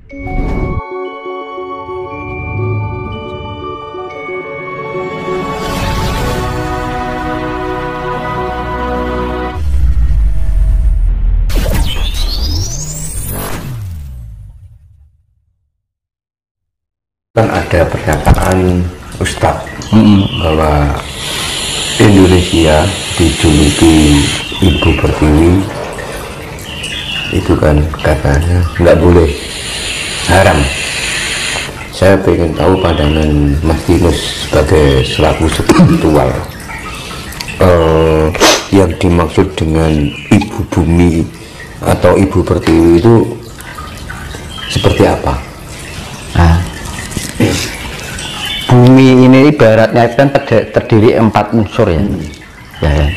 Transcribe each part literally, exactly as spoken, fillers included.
Kan ada pernyataan Ustadz mm-hmm. bahwa Indonesia dijuluki Ibu Pertiwi, itu kan katanya nggak boleh, haram. Saya pengen tahu pandangan Mas Dimas sebagai selaku spiritual, uh, yang dimaksud dengan Ibu Bumi atau Ibu Pertiwi itu seperti apa? Nah, bumi ini ibaratnya kan terdiri empat unsur ya, hmm. ya, ya.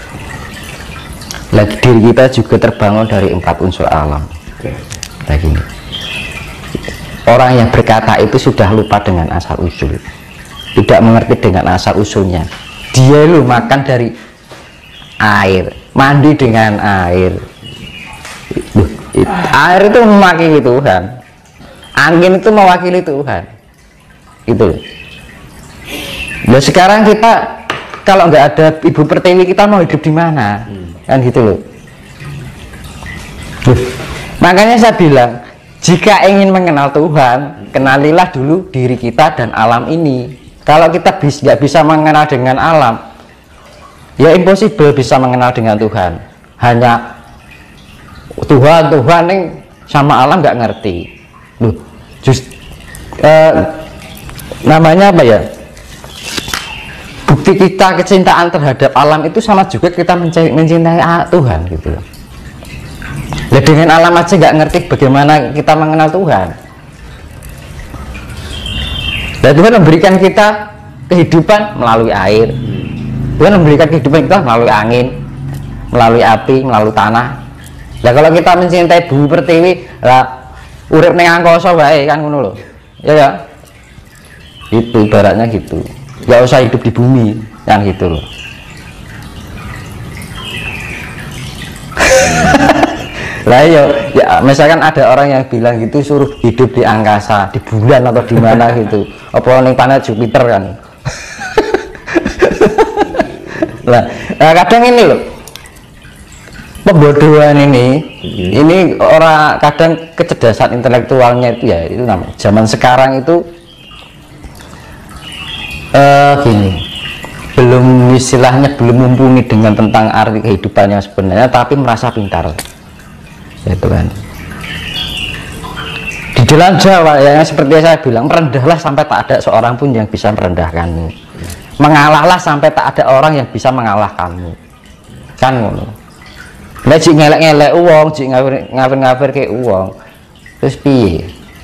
Lagi diri kita juga terbangun dari empat unsur alam. Okay. Lagi ini. Orang yang berkata itu sudah lupa dengan asal usul, tidak mengerti dengan asal usulnya. Dia lu makan dari air, mandi dengan air. Air itu mewakili Tuhan, angin itu mewakili Tuhan. Itu. Nah sekarang kita kalau nggak ada Ibu Pertiwi, kita mau hidup di mana? Hmm. Kan gitu loh. Duh. Makanya saya bilang, jika ingin mengenal Tuhan, kenalilah dulu diri kita dan alam ini. Kalau kita bis, nggak bisa mengenal dengan alam, ya impossible bisa mengenal dengan Tuhan. Hanya Tuhan, Tuhan yang sama alam nggak ngerti. Loh, just uh, namanya apa ya? Bukti kita kecintaan terhadap alam itu sama juga kita mencintai Tuhan gitu loh. Nah, dengan alam aja nggak ngerti bagaimana kita mengenal Tuhan. Dan Tuhan memberikan kita kehidupan melalui air. Tuhan memberikan kehidupan kita melalui angin, melalui api, melalui tanah. Nah kalau kita mencintai Bumi Pertiwi, lah urip ning angkasa wae kan ngono lho. Ya ya. Itu ibaratnya gitu. Nggak usah hidup di bumi, yang gitu loh. Lah ya, ya misalkan ada orang yang bilang gitu, suruh hidup di angkasa, di bulan atau di mana gitu. Apa ning planet Jupiter kan. Lah, nah kadang ini loh, pembodohan ini, hmm. ini orang kadang kecerdasan intelektualnya itu ya, itu namanya zaman sekarang itu Uh, gini, belum istilahnya belum mumpuni dengan tentang arti kehidupan yang sebenarnya, tapi merasa pintar, itu kan. Di dalam Jawa ya, seperti saya bilang, merendahlah sampai tak ada seorang pun yang bisa merendahkanmu, mengalahlah sampai tak ada orang yang bisa mengalahkanmu, kan ngono. Nek jik ngelek-ngelek uang, jik ngawir-ngawir ke uang, terus piye?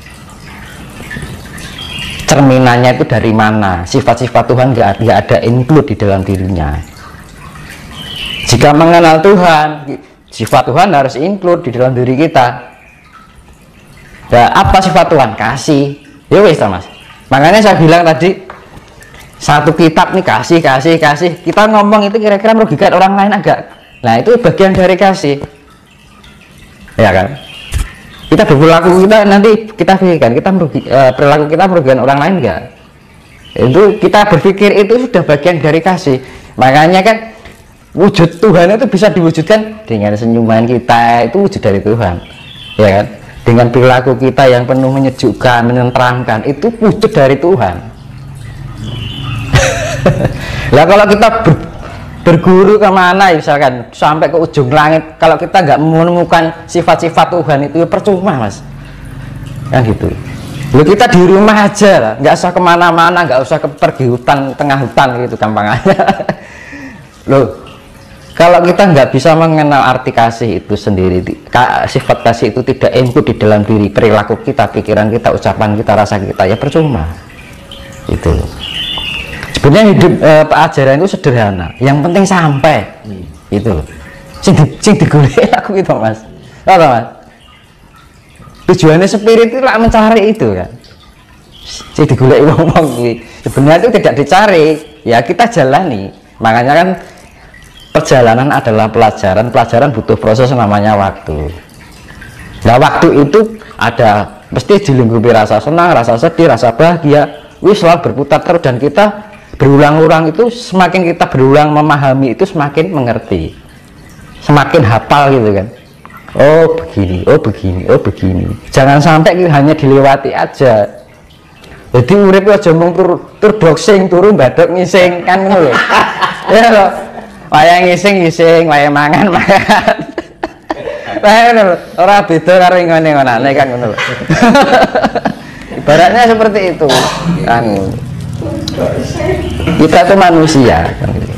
Cerminannya itu dari mana? Sifat-sifat Tuhan nggak ada include di dalam dirinya. Jika mengenal Tuhan, sifat Tuhan harus include di dalam diri kita. Ya, apa sifat Tuhan? Kasih. Ya wes Mas. Makanya saya bilang tadi, satu kitab nih kasih, kasih, kasih. Kita ngomong itu kira-kira merugikan orang lain agak. Nah itu bagian dari kasih. Ya kan? Kita berperilaku kita nanti kita pikirkan kita merugi, uh, perilaku kita merugikan orang lain enggak, itu kita berpikir itu sudah bagian dari kasih. Makanya kan wujud Tuhan itu bisa diwujudkan dengan senyuman kita, itu wujud dari Tuhan, ya kan? Dengan perilaku kita yang penuh menyejukkan, menenteramkan, itu wujud dari Tuhan. Lah kalau kita ber berguru kemana misalkan sampai ke ujung langit, kalau kita nggak menemukan sifat-sifat Tuhan itu ya percuma Mas, kan gitu. Lalu kita di rumah aja lah, nggak usah kemana-mana, nggak usah ke pergi hutan, tengah hutan gitu gampangannya. Loh, kalau kita nggak bisa mengenal arti kasih itu sendiri, sifat kasih itu tidak include di dalam diri, perilaku kita, pikiran kita, ucapan kita, rasa kita, ya percuma itu. Sebenarnya hidup eh, ajaran itu sederhana, yang penting sampai hmm. itu sing di, sing digolek aku gitu Mas. Tahu Mas? Tujuannya spirit itu lah mencari itu kan. Sing digolek wong-wong kuwi. Sebenarnya itu tidak dicari, ya kita jalani. Makanya kan perjalanan adalah pelajaran, pelajaran butuh proses namanya waktu. Nah waktu itu ada mesti dilingkupi rasa senang, rasa sedih, rasa bahagia, wis selalu berputar terus, dan kita berulang-ulang itu, semakin kita berulang memahami itu semakin mengerti, semakin hafal gitu kan. Oh begini, oh begini, oh begini. Jangan sampai kita hanya dilewati aja. Jadi urip aja mung tur tur boxing, turu badok ngising kan ngono lho. Ya lho. Wayang ngising ngising, wayang mangan mangan. Lah ngono lho. Ora beda karo ngene-ngonane kan ngono lho. Ibaratnya seperti itu kan. Kita tuh manusia kan gitu.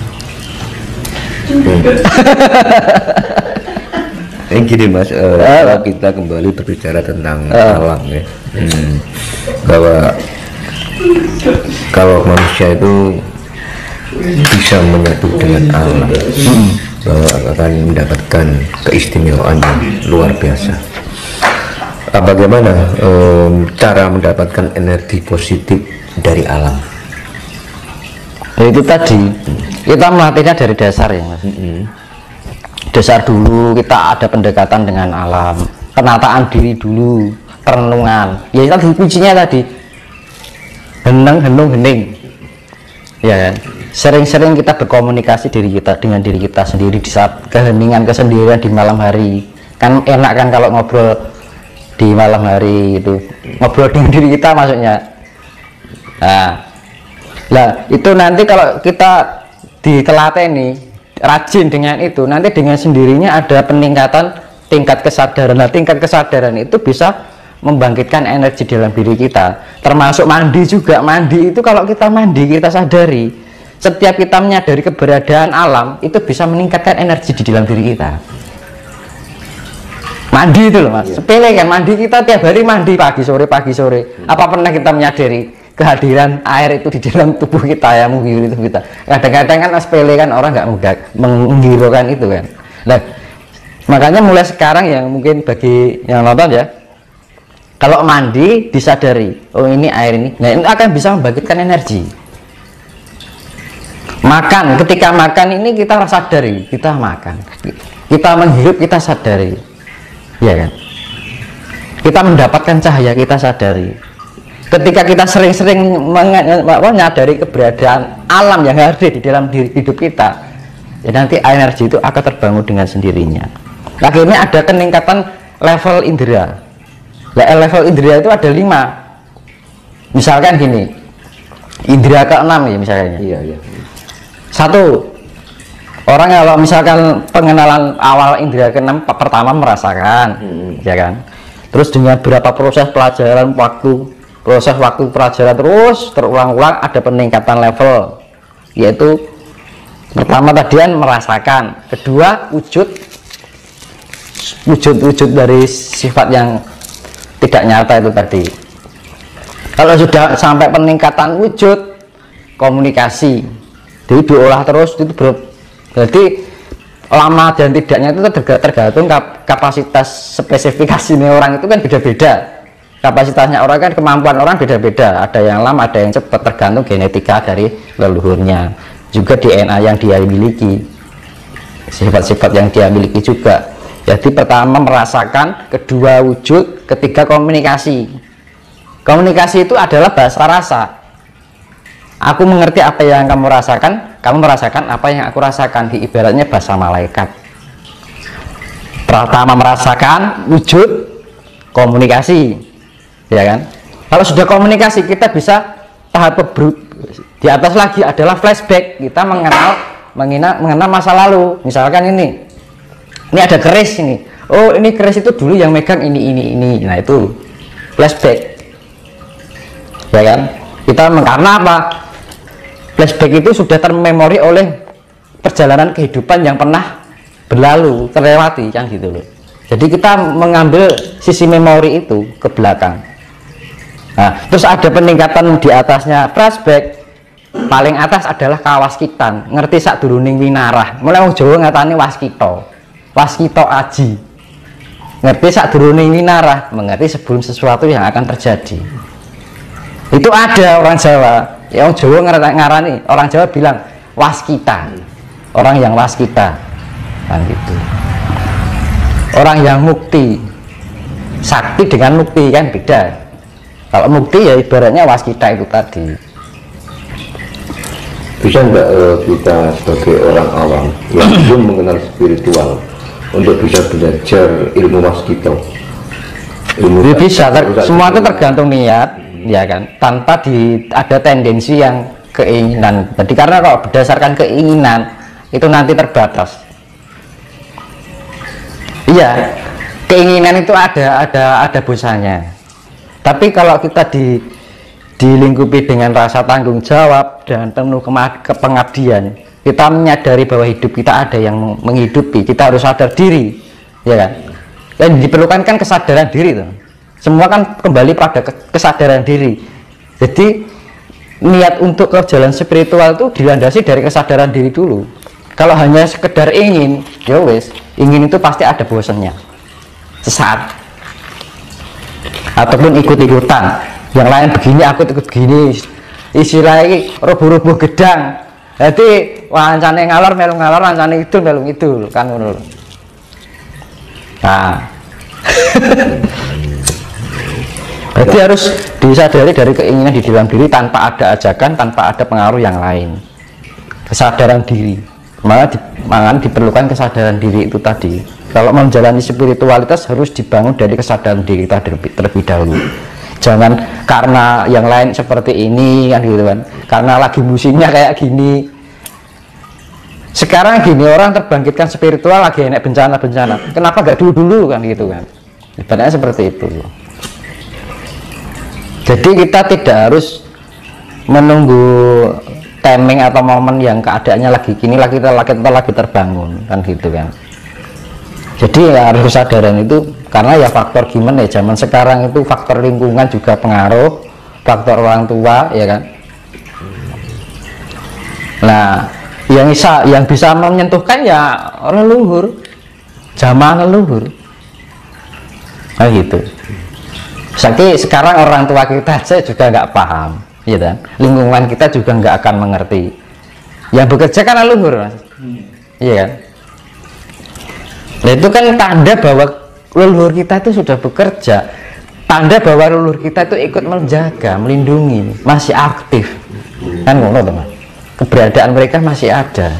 Yang gini Mas, uh, kalau kita kembali berbicara tentang uh. alam ya, hmm, bahwa kalau manusia itu bisa menyatu dengan alam, hmm, bahwa akan mendapatkan keistimewaan yang luar biasa. Uh, bagaimana um, cara mendapatkan energi positif dari alam? Ya, itu tadi kita melatihnya dari dasar ya Mas. Hmm. Dasar dulu kita ada pendekatan dengan alam, penataan diri dulu, perenungan. Ya tadi kuncinya tadi heneng henung hening, ya kan. Sering-sering kita berkomunikasi diri kita dengan diri kita sendiri di saat keheningan, kesendirian di malam hari. Kan enak kan kalau ngobrol di malam hari itu, ngobrol dengan diri kita maksudnya. Nah, lah itu nanti kalau kita ditelateni rajin dengan itu, nanti dengan sendirinya ada peningkatan tingkat kesadaran. Nah, tingkat kesadaran itu bisa membangkitkan energi dalam diri kita, termasuk mandi juga. Mandi itu kalau kita mandi, kita sadari setiap kita menyadari keberadaan alam, itu bisa meningkatkan energi di dalam diri kita. Mandi itu loh Mas, sepele kan, mandi kita tiap hari mandi pagi sore pagi sore. Apa pernah kita menyadari kehadiran air itu di dalam tubuh kita, ya menghiraukan itu kita. Kadang-kadang kan sepele kan, orang nggak mudah menghiraukan itu kan. Nah, makanya mulai sekarang yang mungkin bagi yang nonton ya, kalau mandi disadari, oh ini air ini, nah ini akan bisa membangkitkan energi. Makan, ketika makan ini kita sadari, kita makan, kita menghirup, kita sadari, ya kan. Kita mendapatkan cahaya, kita sadari. Ketika kita sering-sering menyadari keberadaan alam yang hadir di dalam diri hidup kita, ya nanti energi itu akan terbangun dengan sendirinya. Akhirnya ada peningkatan level indera. Nah, level indera itu ada lima. Misalkan gini, indera keenam ya misalnya. Iya, iya. Satu, orang kalau misalkan pengenalan awal indera keenam pertama merasakan, hmm. ya kan. Terus dengan berapa proses pelajaran waktu proses waktu pelajaran terus terulang-ulang ada peningkatan level, yaitu pertama tadian merasakan, kedua wujud wujud-wujud dari sifat yang tidak nyata itu tadi. Kalau sudah sampai peningkatan wujud, komunikasi, jadi diolah terus itu ber, jadi lama dan tidaknya itu tergantung kapasitas spesifikasinya orang itu kan beda-beda. Kapasitasnya orang kan, kemampuan orang beda-beda, ada yang lama, ada yang cepat, tergantung genetika dari leluhurnya, juga D N A yang dia miliki, sifat-sifat yang dia miliki juga. Jadi pertama merasakan, kedua wujud, ketiga komunikasi. Komunikasi itu adalah bahasa rasa. Aku mengerti apa yang kamu rasakan, kamu merasakan apa yang aku rasakan. Di ibaratnya bahasa malaikat. Pertama merasakan, wujud, komunikasi. Ya kan, kalau sudah komunikasi kita bisa tahap di atas lagi adalah flashback. Kita mengenal mengenal, mengenal masa lalu. Misalkan ini ini ada keris ini, oh ini keris itu dulu yang megang ini ini ini. Nah itu flashback, ya kan. Kita karena apa, flashback itu sudah termemori oleh perjalanan kehidupan yang pernah berlalu, terlewati kan gitu loh. Jadi kita mengambil sisi memori itu ke belakang. Nah, terus ada peningkatan di atasnya flashback. Paling atas adalah kawaskitan. Ngerti sak duruning winarah. Mulai wong Jawa ngatani waskita. Waskita aji. Ngerti sak duruning winarah, mengerti sebelum sesuatu yang akan terjadi. Itu ada orang Jawa. Ya orang Jawa ngarani, orang Jawa bilang waskita. Orang yang waskita. Kan gitu. Orang yang mukti. sakti dengan mukti kan beda. Kalau mukti ya ibaratnya waskita itu tadi. Bisa nggak uh, kita sebagai orang awam yang belum mengenal spiritual untuk bisa belajar ilmu waskita? Ilmu Ya, bisa, ter semua itu tergantung niat, ya kan, tanpa di ada tendensi yang keinginan. Jadi karena kalau berdasarkan keinginan itu nanti terbatas. Iya, keinginan itu ada ada ada busanya. Tapi kalau kita di dilingkupi dengan rasa tanggung jawab dan penuh kepengabdian, kita menyadari bahwa hidup kita ada yang menghidupi, kita harus sadar diri, ya kan. Yang diperlukan kan kesadaran diri tuh. Semua kan kembali pada kesadaran diri. Jadi niat untuk ke jalan spiritual itu dilandasi dari kesadaran diri dulu. Kalau hanya sekedar ingin, ya wes, ingin itu pasti ada bosannya sesaat. Ataupun ikut-ikutan. Yang lain begini, aku ikut begini. Istilahnya rubuh-rubuh gedang. Jadi wancane ngalor melu ngalor, wancane itu melu itu kan ngono. Nah, jadi harus disadari dari keinginan di dalam diri tanpa ada ajakan, tanpa ada pengaruh yang lain. Kesadaran diri, malah di, malah diperlukan kesadaran diri itu tadi. Kalau menjalani spiritualitas harus dibangun dari kesadaran diri kita terlebih, terlebih dahulu. Jangan karena yang lain seperti ini kan gitu kan. Karena lagi musimnya kayak gini. Sekarang gini, orang terbangkitkan spiritual lagi enak bencana-bencana, kenapa gak dulu-dulu kan gitu kan. Ibaratnya seperti itu. Jadi kita tidak harus menunggu timing atau momen yang keadaannya lagi gini lagi kita lagi, kita lagi terbangun kan gitu kan. Jadi ya harus kesadaran itu, karena ya faktor gimana ya zaman sekarang itu faktor lingkungan juga pengaruh, faktor orang tua ya kan. Nah, yang bisa yang bisa menyentuhkan ya leluhur, zaman leluhur kayak gitu. Jadi sekarang orang tua kita aja juga nggak paham, ya kan? Lingkungan kita juga nggak akan mengerti. Yang bekerja kan leluhur, mas, iya kan? Nah, itu kan tanda bahwa leluhur kita itu sudah bekerja, tanda bahwa leluhur kita itu ikut menjaga, melindungi, masih aktif, kan ngono teman. Keberadaan mereka masih ada.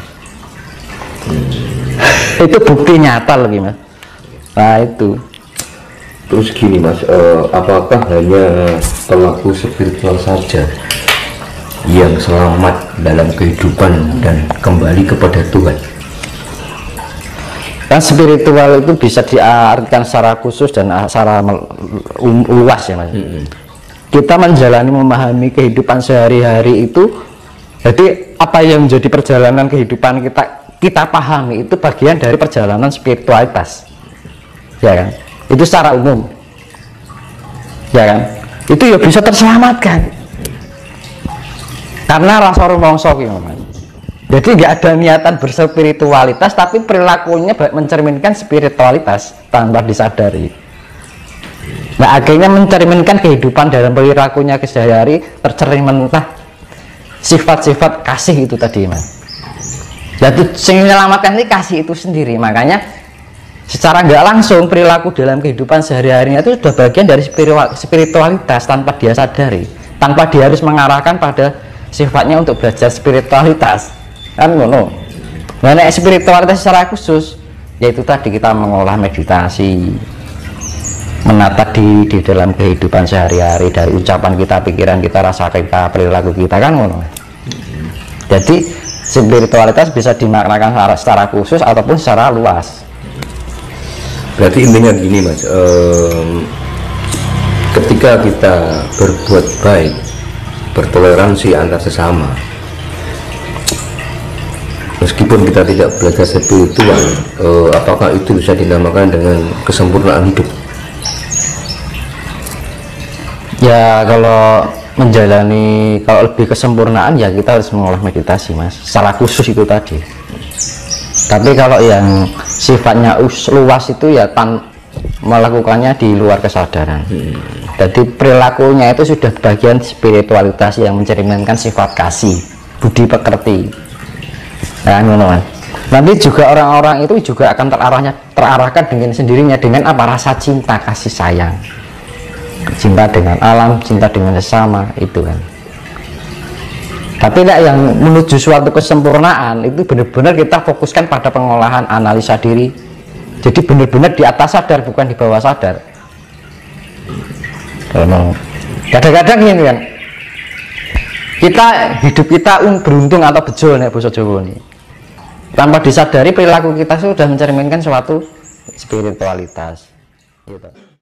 Itu bukti nyata lagi mas. Nah itu. Terus gini mas, uh, apakah hanya pelaku spiritual saja yang selamat dalam kehidupan dan kembali kepada Tuhan? Kan spiritual itu bisa diartikan secara khusus dan secara um, luas ya mas. Mm-hmm. Kita menjalani memahami kehidupan sehari-hari itu, jadi apa yang menjadi perjalanan kehidupan kita kita pahami itu bagian dari perjalanan spiritualitas, ya kan? Itu secara umum, ya kan? Itu ya bisa terselamatkan karena rasa rumongso gitu. Jadi nggak ada niatan berspiritualitas, tapi perilakunya mencerminkan spiritualitas tanpa disadari. Nah akhirnya mencerminkan kehidupan dalam perilakunya kesehari tercermin mentah sifat-sifat kasih itu tadi mas. Jadi yang menyelamatkan ini kasih itu sendiri. Makanya secara nggak langsung perilaku dalam kehidupan sehari-harinya itu sudah bagian dari spiritualitas tanpa dia sadari, tanpa dia harus mengarahkan pada sifatnya untuk belajar spiritualitas kan ngono. Nah spiritualitas secara khusus yaitu tadi kita mengolah meditasi, menata di di dalam kehidupan sehari-hari dari ucapan kita, pikiran kita, rasa kita, perilaku kita kan ngono. Jadi spiritualitas bisa dimaknakan secara, secara khusus ataupun secara luas. Berarti intinya gini mas, um, ketika kita berbuat baik, bertoleransi antar sesama, meskipun kita tidak belajar spiritual, uh, apakah itu bisa dinamakan dengan kesempurnaan hidup? Ya kalau menjalani, kalau lebih kesempurnaan ya kita harus mengolah meditasi mas, secara khusus itu tadi. Tapi kalau yang sifatnya luas itu ya tan melakukannya di luar kesadaran. Hmm. Jadi perilakunya itu sudah bagian spiritualitas yang mencerminkan sifat kasih, budi pekerti. Nah, ngono mas. nanti juga orang-orang itu juga akan terarahnya terarahkan dengan sendirinya dengan apa, rasa cinta kasih sayang, cinta dengan alam, cinta dengan sesama itu kan. Tapi tidak yang menuju suatu kesempurnaan itu benar-benar kita fokuskan pada pengolahan analisa diri. Jadi benar-benar di atas sadar bukan di bawah sadar. Kadang-kadang ini kan kita hidup kita beruntung atau bejo nih basa Jawa nih. Tanpa disadari perilaku kita sudah mencerminkan suatu spiritualitas. Gitu.